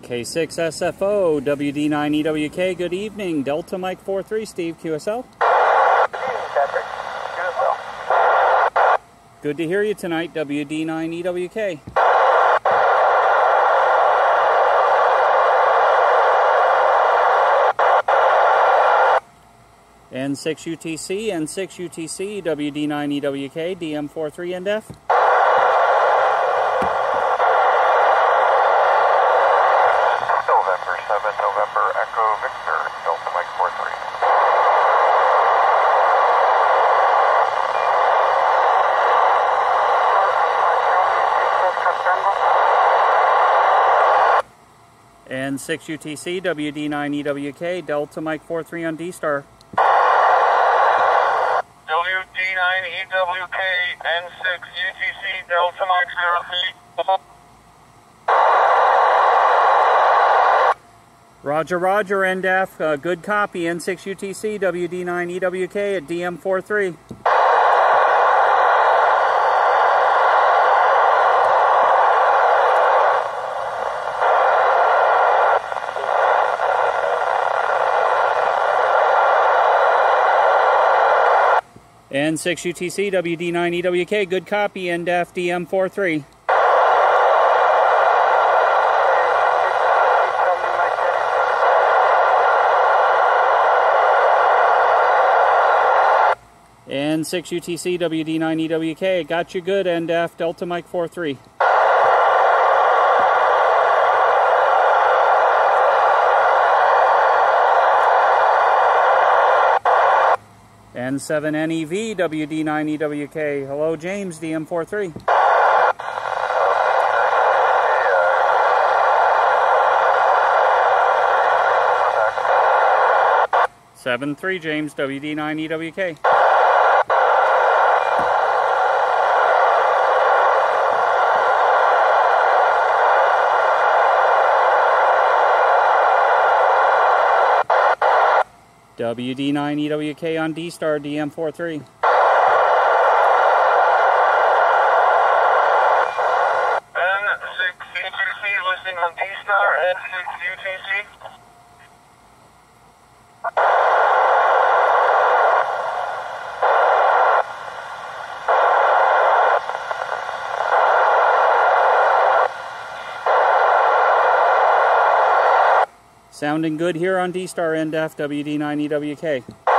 K6SFO, WD9EWK, good evening. Delta Mike 43, Steve, QSL. Patrick, QSL. Good to hear you tonight, WD9EWK. N6 UTC, N6 UTC, WD9EWK, DM43 NF. November 7, November Echo Victor, Delta Mike 43. N6 UTC, WD9EWK, Delta Mike 43 on D-Star. WD9EWK, N6 UTC, Delta Mike 03. Roger, Roger, NDAF, good copy, N6 UTC, WD9EWK at DM43. N6 UTC, WD9EWK, good copy, NDAF, DM43. N6 UTC, WD9EWK, got you good, NDAF, Delta Mike 43. N7NEV, WD9EWK, hello James, DM43. 7-3 James, WD9EWK. WD9EWK on D-Star, DM43. N6 UTC, listening on D-Star, N6 UTC. Sounding good here on D-Star, NDAF, WD9EWK.